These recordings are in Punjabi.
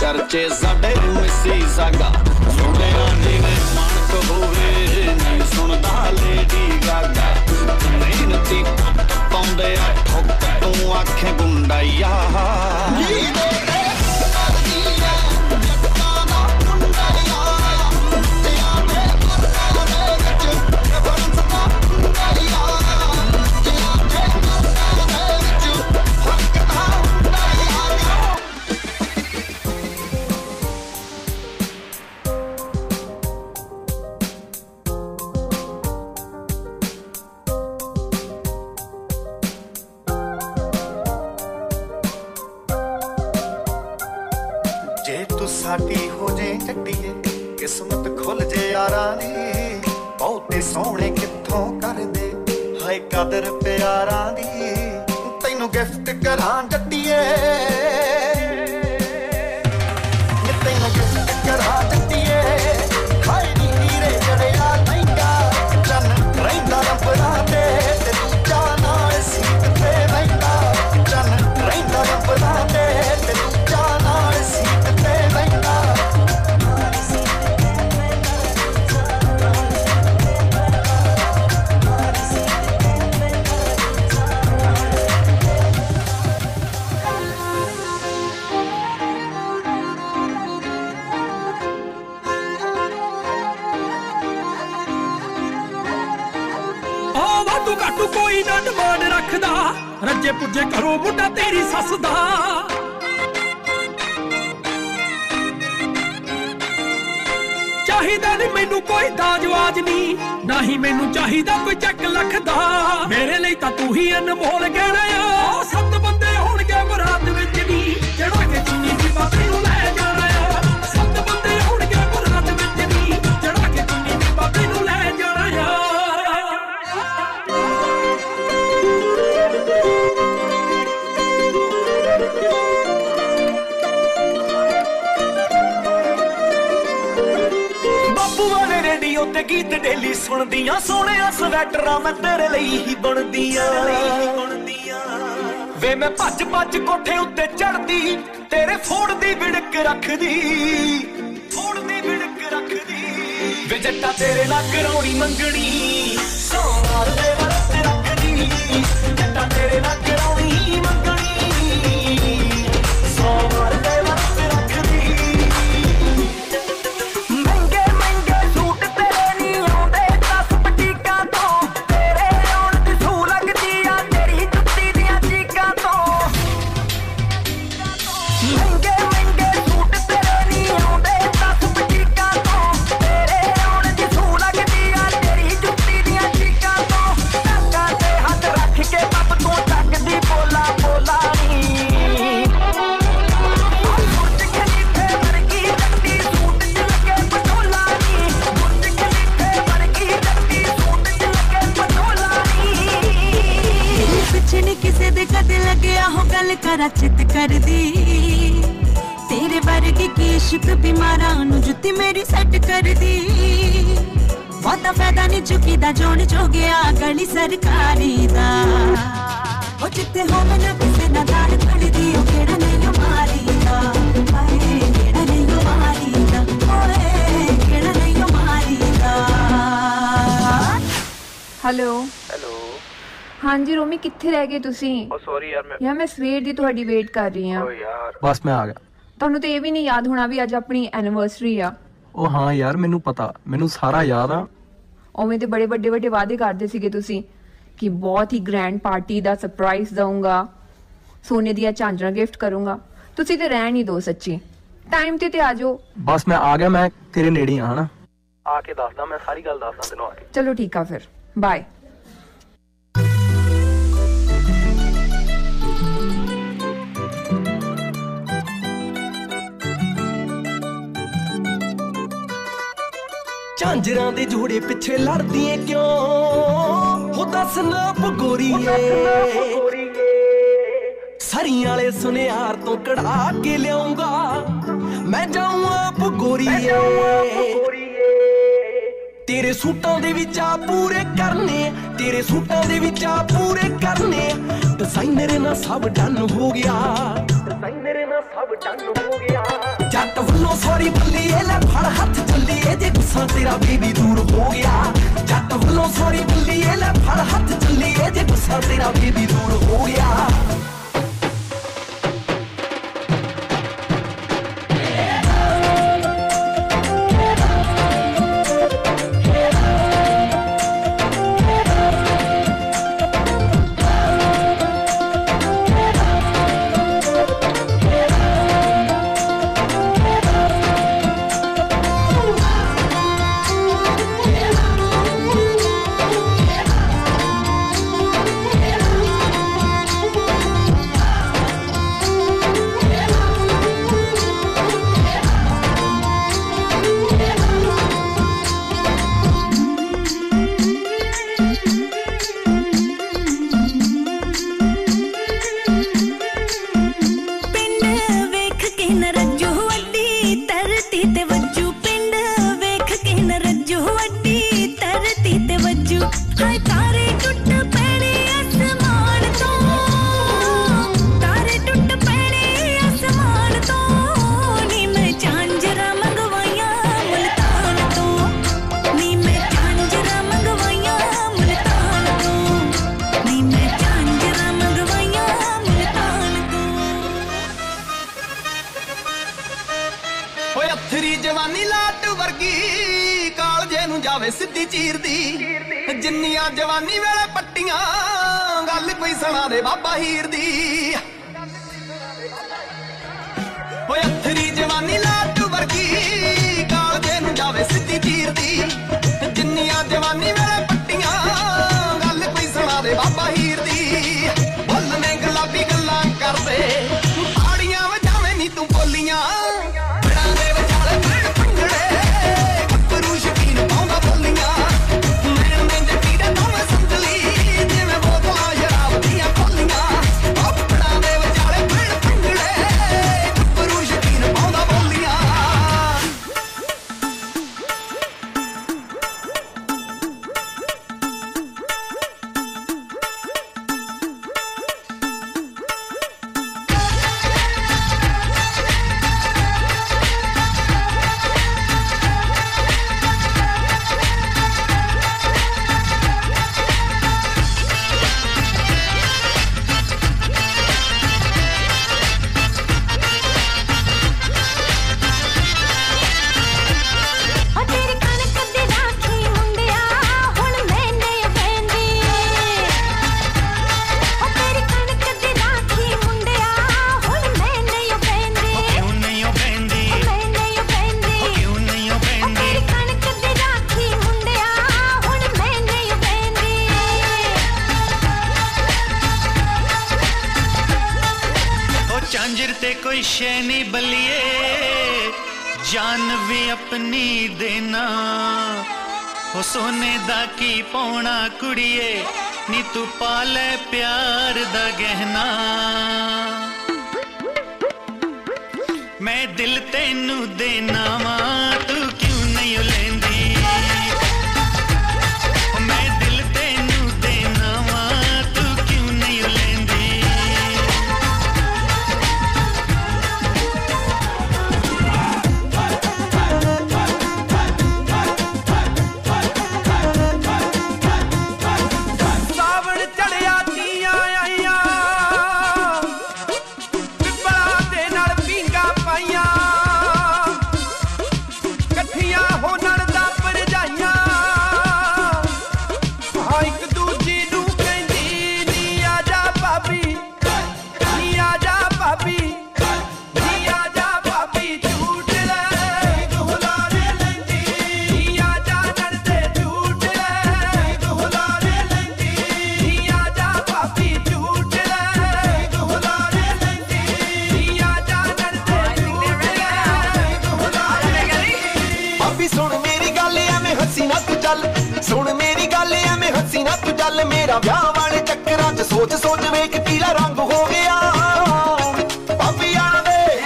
चर्चे साडे मिसी सागा सुनिया जिवें मानक होवे नहीं सुनदा लेडी गागा मेहनती पाउंदे आ ठोक तू आखे गुंडाइया साडी हो जे चट्टीए किस्मत खुल जे यारां दी बहुते सोहणे कित्थों कर दे हाय कदर प्यारां दी तैनू गिफ्ट करां जट्टीए तैनू गिफ्ट करां जट्टीए हाय नी हीरे जड़िया लहंगा चन रहिंदा रंबरां ते दूजा नाल सीट ते बहिंदा चन रहिंदा रंबरां ते दूजा नाल सीट ते घट कोई ना डिमांड रखदा रज्जे पुज्जे करो मुंडा तेरी सस दा चाहिदा नहीं मैनू कोई दाजवाज नहीं ना ही मैनू चाहिदा कोई चक लख दा मेरे लिए तां तू ही अनमोल गहना आ सत बंदे होणगे मुराद विच नी जड़ा के चुन्नी दी बाती नूं लै जाना आ सत बंदे होणगे मुराद विच नी जड़ा के चुन्नी दी बाती नूं लै जाना आ रेडियो ते गीत डेली सुनदियां सोहणिया स्वैटरां मैं तेरे लई ही बुणदियां वे मैं भज भज कोठे उत्ते चढ़दी तेरे फोड़ दी विड़क रखदी वे जट्टा तेरे नाल कराउणी मंगणी सोनार दे वरत रखदी जट्टा तेरे नाल कराउणी मंगणी सोनार दे वरत रखदी चित कर दी तेरे वर्गे की इश्क बीमारा नु जुत्ती मेरी सेट कर दी वादा फायदा नहीं चुकी दा जोन जो गया गली सरकारी दा ओ जिते हो ना किसे ना दाल खड़ी दी ओ केड़ा नहीं मारी दा हाय केड़ा नहीं मारी दा ओए केड़ा नहीं मारी दा हेलो हाँ जी रोमी कित्थे रह गए तुसी सॉरी यार मैं सवेर दी तुहाडी वेट कर रही हां यार बस मैं आ गया ਤੁਹਾਨੂੰ ਤੇ ਇਹ ਵੀ ਨਹੀਂ ਯਾਦ ਹੋਣਾ ਵੀ ਅੱਜ ਆਪਣੀ ਐਨੀਵਰਸਰੀ ਆ ਉਹ ਹਾਂ ਯਾਰ ਮੈਨੂੰ ਪਤਾ ਮੈਨੂੰ ਸਾਰਾ ਯਾਦ ਆ ਉਵੇਂ ਤੇ ਬੜੇ ਵੱਡੇ ਵੱਡੇ ਵਾਅਦੇ ਕਰਦੇ ਸੀਗੇ ਤੁਸੀਂ ਕਿ ਬਹੁਤ ਹੀ ਗ੍ਰੈਂਡ ਪਾਰਟੀ ਦਾ ਸਰਪ੍ਰਾਈਜ਼ ਦਊਂਗਾ ਸੋਨੇ ਦੀਆਂ ਝਾਂਜਰਾਂ ਗਿਫਟ ਕਰੂੰਗਾ ਤੁਸੀਂ ਤੇ ਰਹਿਣ ਹੀ ਦੋ ਸੱਚੀ ਟਾਈਮ ਤੇ ਆ ਜਾਓ ਬਸ ਮੈਂ ਆ ਗਿਆ ਮੈਂ ਤੇਰੇ ਨੇੜੇ ਆ ਹਨਾ ਆ ਕੇ ਦੱਸਦਾ ਮੈਂ ਸਾਰੀ ਗੱਲ ਦੱਸਦਾ ਤੈਨੂੰ ਆ ਕੇ ਚਲੋ ਠੀਕ ਆ ਫਿਰ ਬਾਏ ਝਾਂਜਰਾਂ ਦੇ ਜੋੜੇ ਪਿੱਛੇ ਲੜਦੀ ਏ ਕਿਉਂ ਹੋ ਦੱਸ ਨਾ ਪਗੋਰੀਏ ਸਰੀਆਂ ਵਾਲੇ ਸੁਨਿਆਰ ਤੋਂ ਕਢਾ ਕੇ ਲਿਆਉਂਗਾ ਮੈਂ ਜਾਊਂ ਪਗੋਰੀਏ ਤੇਰੇ ਸੂਟਾਂ ਦੇ ਵਿੱਚ ਆ ਪੂਰੇ ਕਰਨੇ ਤੇਰੇ ਸੂਟਾਂ ਦੇ ਵਿੱਚ ਆ ਪੂਰੇ ਕਰਨੇ ਡਿਜ਼ਾਈਨਰ ਨਾਲ ਸਭ ਡਨ ਹੋ ਗਿਆ ਡਿਜ਼ਾਈਨਰ ਨਾਲ ਸਭ ਡਨ ਹੋ ਗਿਆ ਜੱਟ ਵੱਲੋਂ ਸੌਰੀ ਬੱਲੀਏ ਲੈ ਫੜ ਹੱਥ ਚੱਲੀਏ ਜੇ ਗੁੱਸਾ ਤੇਰਾ ਬੇਬੀ ਦੂਰ ਹੋ ਗਿਆ ਜੱਟ ਵੱਲੋਂ ਸੌਰੀ ਬੱਲੀਏ ਲੈ ਫੜ ਹੱਥ ਚੱਲੀਏ ਜੇ ਗੁੱਸਾ ਤੇਰਾ ਬੇਬੀ ਦੂਰ ਹੋ ਗਿਆ ਸਿੱਧੀ ਚੀਰਦੀ ਜਿੰਨੀਆਂ ਜਵਾਨੀ ਵੇਲੇ ਪੱਟੀਆਂ ਗੱਲ ਕੋਈ ਸੁਣਾ ਦੇ ਬਾਬਾ ਹੀਰ ਦੀ ਓਏ ਅਥਰੀ ਜਵਾਨੀ ਲਾਟ ਵਰਗੀ ਕਾਲਜੇ ਨੂੰ ਜਾਵੇ ਸਿੱਧੀ ਚੀਰਦੀ ਜਿੰਨੀਆਂ ਜਵਾਨੀ ਵੇਲੇ ਪੱਟੀਆਂ ਗੱਲ ਕੋਈ ਸੁਣਾ ਦੇ ਬਾਬਾ ਹੀਰ ਦੀ ਬੁੱਲ ਨੇ ਗੁਲਾਬੀ ਗੱਲਾਂ ਕਰਦੇ ਤਾੜੀਆਂ ਵਜਾਵੇਂ ਨੀ ਤੂੰ ਬੋਲੀਆਂ ਬੜਾਂ ਦੇ ਵਿਚਾਲੇ ਭੈਣ ਭੰਗੜੇ ਗੱਭਰੂ ਸ਼ਕੀਨ ਪਾਉਂਦਾ जान भी अपनी देना हो सोने दा की पौना कुड़िए नी तू पाले प्यार दा गहना मैं दिल तेनू देना वा तू क्यों नहीं लेंदी मैं दिल तेनू देना वा तू क्यों नहीं लेंदी सुन मेरी गल एवें हसी ना तू चल मेरा ब्याह वाले चक्करां च सोच सोच वेख पीला रंग हो गया भाभी यारा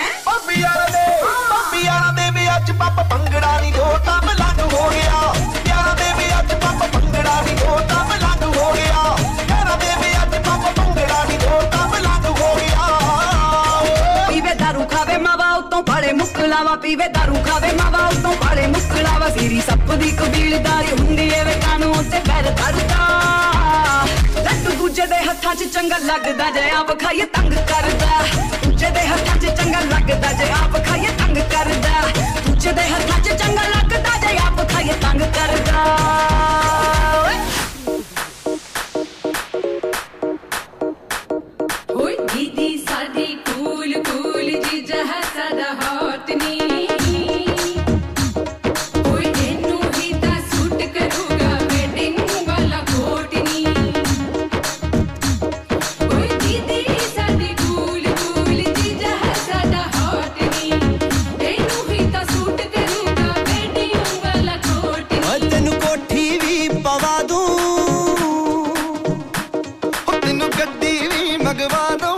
दे वे अज पापा भंगड़ा नी दो तां मलंग हो गया यारा दे वे अज पापा भंगड़ा नी दो तां मलंग हो गया यारा दे वे अज पापा भंगड़ा नी दो तां मलंग हो गया पीवे दारू खावे मावा उतों बड़े मुकला ਵਾ ਪੀਵੇ ਦਾਰੂ ਖਾਵੇ ਮਾਵਾ ਉਤੋਂ ਬਾਲੇ ਮੁੱਕੜਾ ਵਾ ਸੀਰੀ ਸੱਪ ਦੀ ਕਬੀਲਦਾਰੀ ਹੁੰਦੀ ਏ ਵੇ ਕਾਨੂੰ ਉੱਤੇ ਪੈਰ ਧਰਦਾ ਲੱਡੂ ਦੂਜੇ ਦੇ ਹੱਥਾਂ 'ਚ ਚੰਗਾ ਲੱਗਦਾ ਜੇ ਆਪ ਖਾਈਏ ਤੰਗ ਕਰਦਾ ਦੂਜੇ ਦੇ ਹੱਥਾਂ 'ਚ ਚੰਗਾ ਲੱਗਦਾ ਜੇ ਆਪ ਖਾਈਏ ਤੰਗ ਕਰਦਾ ਦੂਜੇ ਦੇ ਹੱਥਾਂ 'ਚ ਚੰਗਾ ਲੱਗਦਾ ਜੇ ਆਪ ਖਾਈਏ ਤੰਗ ਕਰਦਾ ਓਏ ਦੀਦੀ ਸਾਡੀ ਕੂਲ ਕੂਲ ਜੀਜਾ ਹੈ ਸਾਡਾ ਹੌਟ ਨੀ ਓਏ ਤੈਨੂੰ ਹੀ ਤਾਂ ਸੂਟ ਕਰੂਗਾ ਵੈਡਿੰਗ ਵਾਲਾ ਕੋਟ ਨੀ ਓਏ ਦੀਦੀ ਸਾਡੀ ਕੂਲ ਕੂਲ ਜੀਜਾ ਹੈ ਸਾਡਾ ਹੌਟ ਨੀ ਤੈਨੂੰ ਹੀ ਤਾਂ ਸੂਟ ਕਰੂਗਾ ਵੈਡਿੰਗ ਵਾਲਾ ਕੋਟ ਨੀ ਓਏ ਤੈਨੂੰ ਕੋਠੀ ਵੀ ਪਵਾ ਦੂੰ ਤੈਨੂੰ ਗੱਡੀ ਵੀ ਮੰਗਵਾ ਦੂੰ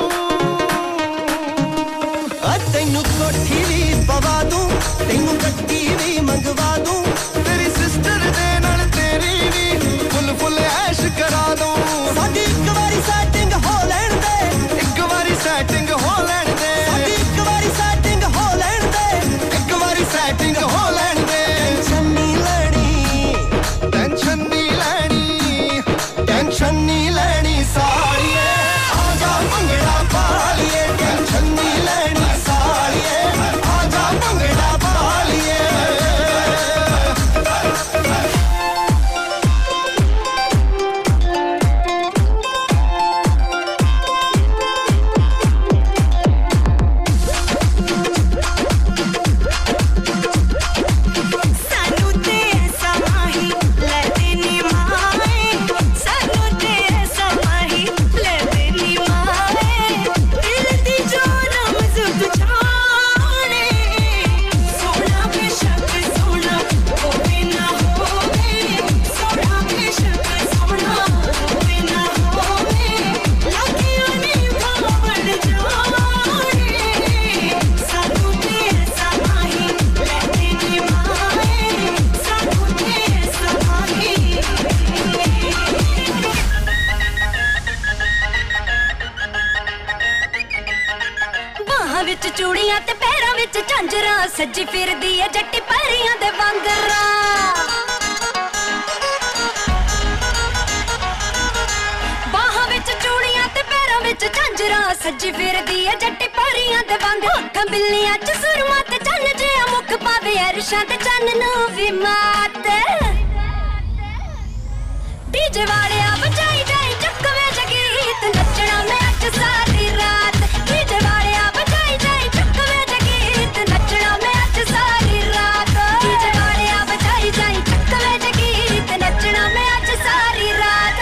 ਤੈਨੂੰ ਕੋਠੀ ਵੀ ਪਵਾ ਦੂੰ ਤੈਨੂੰ ਗੱਡੀ ਵੀ ਮੰਗਵਾ ਦੂੰ ਤੇਰੀ ਸਿਸਟਰ ਦੇ ਨਾਲ ਤੇਰੀ ਵੀ ਫੁੱਲ ਫੁੱਲ ਐਸ਼ ਕਰਾ ਦੂੰ ਸਾਡੀ ਇੱਕ ਵਾਰੀ ਸੈਟਿੰਗ ਹੋ ਲੈਣ ਦੇ ਇੱਕ ਵਾਰੀ ਸੈਟਿੰਗ ਹੋ ਲੈਣ ਦੇ ਸਾਡੀ ਇੱਕ ਵਾਰੀ ਸੈਟਿੰਗ ਹੋ ਲੈਣ ਦੇ ਇੱਕ ਵਾਰੀ ਸੈਟਿੰਗ ਹੋ ਲੈਣ ਦੇ ਟੈਨਸ਼ਨ ਨਹੀਂ ਲੈਣੀ ਟੈਨਸ਼ਨ ਨਹੀਂ ਲੈਣੀ ਟੈਨਸ਼ਨ ਨਹੀਂ ਲੈਣੀ ਸਾਲੀਏ ਆ ਜਾ ਭੰਗੜਾ ਪਾ ਲਈਏ ਟੈਨਸ਼ਨ ਨਹੀਂ ਲੈਣੀ ਸਾਲੀਏ ਆ ਜਾ ਭੰਗੜਾ ਪਾ ਲਈਏ ਸਾਨੂੰ ਤੇ ਸਮਾਹੀ ਲੈ ਦੇਨੀ ਮਾਏ ਸਾਨੂੰ ਤੇ ਸਮਾਹੀ ਲੈ ਦੇਨੀ ਮਾਏ ਦਿਲ ਦੀ ਜੋਰਮ ਜ਼ੁਦ ਛਾਣੇ ਸੋਹਣਾ ਬੇਸ਼ੱਕ ਸੋਹਣਾ ਹੋਵੇ ਨਾ ਹੋਵੇ ਸੋਹਣਾ ਬੇਸ਼ੱਕ ਸੋਹਣਾ ਹੋਵੇ ਨਾ ਹੋਵੇ ਲੱਗਿਆ ਨਹੀਂ ਭਾਵੜ ਜਾਣੇ ਸਾਨੂੰ ਤੇ ਸਮਾਹੀ ਲੈ ਦੇਨੀ ਮਾਏ ਸਾਨੂੰ ਤੇ ਸਮਾਹੀ ਬਾਹਾਂ ਵਿੱਚ ਚੂੜੀਆਂ ਤੇ ਪੈਰਾਂ ਵਿੱਚ ਝਾਂਜਰਾਂ ਸੱਜੀ ਫਿਰਦੀ ਏ ਜੱਟੀ ਪਰੀਆਂ ਦੇ ਵਾਂਗਰਾਂ ਬਾਹਾਂ ਵਿੱਚ ਚੂੜੀਆਂ ਤੇ ਪੈਰਾਂ ਵਿੱਚ ਝਾਂਜਰਾਂ ਸੱਜੀ ਫਿਰਦੀ ਏ ਜੱਟੀ ਪਰੀਆਂ ਦੇ ਵਾਂਗ ਅੱਖਾਂ ਬਿੱਲੀਆਂ 'ਚ ਸੁਰਮਾ ਤੇ ਚੰਨ ਜਿਹਾ ਮੁੱਖ ਪਾਵੇ ਅਰਸ਼ਾਂ ਤੇ ਚੰਨ ਨੂੰ ਵੀ ਮਾਤ ਡੀਜੇ ਵਾਲਿਆ ਵਜਾਈ ਜਾਈ ਚੱਕਵੇਂ ਜਗੀਤ ਨੱਚਣਾ ਮੈਂ ਅੱਜ ਸਾਰੀ ਰਾਤ ਡੀਜੇ ਵਾਲਿਆ ਵਜਾਈ ਜਾਈ ਚੱਕਵੇਂ ਜਗੀਤ ਨੱਚਣਾ ਮੈਂ ਅੱਜ ਸਾਰੀ ਰਾਤ ਡੀਜੇ ਵਾਲਿਆ ਵਜਾਈ ਜਾਈ ਚੱਕਵੇਂ ਜਗੀਤ ਨੱਚਣਾ ਮੈਂ ਅੱਜ ਸਾਰੀ ਰਾਤ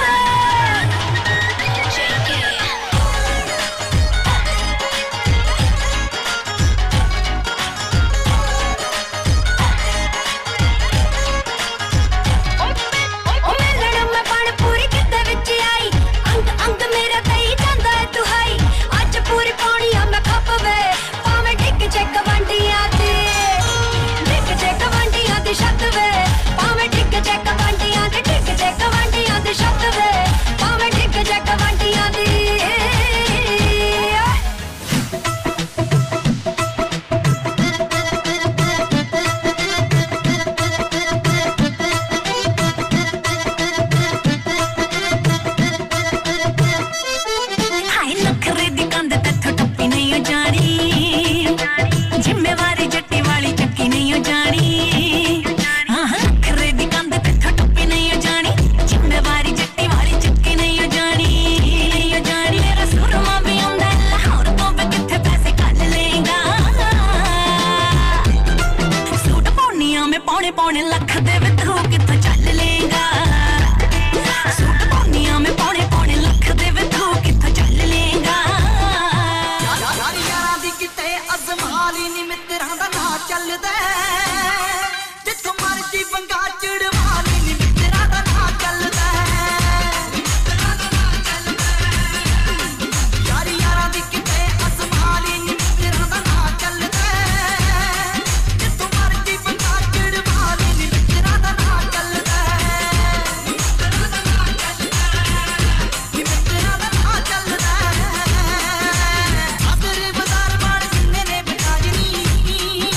ਓ ਮਿਲਣ ਮੈਂ ਬਣ ਪੂਰੀ ਕਿਤੇ ਵਿੱਚ ਆਈ ਅੰਗ ਅੰਗ ਮੇਰਾ ਕਈ ਜਾਂਦਾ ਏ ਦੁਹਾਈ ਅੱਜ ਪੂਰੀ ਪਾਉਣੀ ਆ ਮੈਂ ਖੱਪ ਵੇ ਭਾਵੇਂ ਡਿੱਗ ਜੇ ਗਵਾਂਡੀਆਂ ਦੀ ਡਿੱਗ ਜੇ ਗਵਾਂਡੀਆਂ ਦੀ ਛੱਤ ਵੇ ਭਾਵੇਂ ਡਿੱਗ ਜੇ ਗਵਾਂਡੀਆਂ ਦੀ ਡਿੱਗ ਜੇ ਗਵਾਂਡੀਆਂ ਦੀ ਛੱਤ ਵੇ ਭਾਵੇਂ ਡਿੱਗ ਜੇ ਗਵਾਂਡੀਆਂ ਦੀ ਹਾਏ ਨਖਰੇ ਦੀ ਕੰਧ ਤੱਥੋਂ ਟੱਪੀ ਨਹੀਂ ਓ ਜਾਣੀ ਜ਼ਿੰਮੇਵਾਰੀ ਜੱਟੀ ਵਾਲੀ ਚੱਕੀ ਨਹੀਂ ਓ ਜਾਣੀ ਹਾਂ ਨਖਰੇ ਦੀ ਕੰਧ ਤੱਥੋਂ ਟੱਪੀ ਨਹੀਂ ਓ ਜਾਣੀ ਜ਼ਿੰਮੇਵਾਰੀ ਜੱਟੀ ਵਾਲੀ ਚੱਕੀ ਨਹੀਂ ਓ ਜਾਣੀ ਮੇਰਾ ਸੁਰਮਾ ਵੀ ਆਉਂਦਾ ਲਾਹੌਰ ਤੋਂ ਵੀ ਕਿੱਥੇ ਪੈਸੇ ਕੱਢ ਲਏਗਾ ਸੂਟ ਪਾਉਣੀਆਂ ਮੈਂ ਪੌਣੇ ਪੌਣੇ ਲੱਖ ਦੇ ਵਿੱਚ ਤੂੰ ਕਿੱਥੋਂ ਚੱਲ ਲਏਗਾ ਸੂਟ ਪਾਉਣੀਆਂ ਮੈਂ ਪੌਣੇ ਪੌਣੇ ਲੱਖ ਦੇ ਵਿੱਚ ਤੂੰ ਕਿੱਥੋਂ ਚੱਲ ਲਏਗਾ ਯਾਰਾਂ ਦੀ ਕਿਤੇ ਅਜ਼ਮਾਲੀ ਨੀ ਮਿੱਤਰਾਂ ਦਾ ਨਾਂ ਚੱਲਦਾ ਜਿੱਥੋਂ ਮਰਜੀ ਬੰਗਾ ਚੜਵਾਲੀ ਨੀ ਮਿੱਤਰਾਂ ਦਾ ਨਾਂ ਚੱਲਦਾ ਯਾਰਾਂ ਦੀ ਕਿਤੇ ਅਜ਼ਮਾਲੀ ਨੀ ਮਿੱਤਰਾਂ ਦਾ ਨਾਂ ਚੱਲਦਾ ਜਿੱਥੋਂ ਮਰਜੀ ਬੰਗਾ ਚੜਵਾਲੀ ਨੀ ਮਿੱਤਰਾਂ ਦਾ ਨਾਂ ਚੱਲਦਾ ਮਿੱਤਰਾਂ ਦਾ ਨਾਂ ਚੱਲਦਾ ਆਦਰ ਬਜ਼ਾਰ ਵਾਲੇ ਜਿੰਨੇ ਨੇ ਬਿਠਾਜਨੀ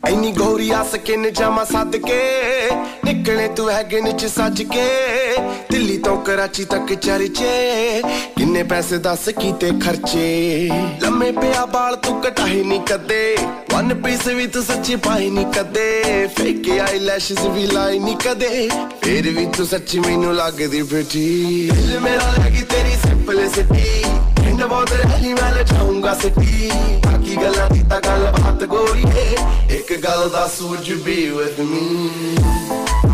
ਇੰਨੀ ਗੋਰੀ ਆ ਸਕਿਨ ਜਾਮਾ ਸੱਦ ਕੇ ਨਿਕਲੇ ਤੂੰ ਹੈਗੇ ਨੀਚ ਸੱਜ ਕੇ ਦਿੱਲੀ ਤੋਂ ਕਰਾਚੀ ਤੱਕ ਚਰਚੇ ਕਿੰਨੇ ਪੈਸੇ ਦੱਸ ਕੀਤੇ ਖਰਚੇ ਲੰਮੇ ਪਿਆ ਬਾਲ ਤੂੰ ਕਟਾਏ ਨਹੀਂ ਕਦੇ ਵਨ ਪੀਸ ਵੀ ਤੂੰ ਸੱਚੀ ਪਾਈ ਨਹੀਂ ਕਦੇ ਫੇਕ ਆਈਲੈਸ਼ਸ ਵੀ ਲਾਈ ਨਹੀਂ ਕਦੇ ਫਿਰ ਵੀ ਤੂੰ ਸੱਚੀ ਮੈਨੂੰ ਲੱਗਦੀ ਫਿੱਟੀ ਦਿਲ ਮੇਰਾ ਲੱਗੀ ਤੇਰੀ ਸਿੰਪਲਿਸਿਟੀ ਇੰਨਾ ਬਹੁਤ ਰਹਿਲੀ ਮੈਂ ਲਟਾਉਂਗਾ ਸਿੱਟੀ ਬਾਕੀ ਗੱਲਾਂ ਦੀ ਤਾਂ ਗੱਲ ਬਾਤ ਗੋਰੀ ਏ ਇੱਕ ਗੱਲ ਦੱਸ would you be with me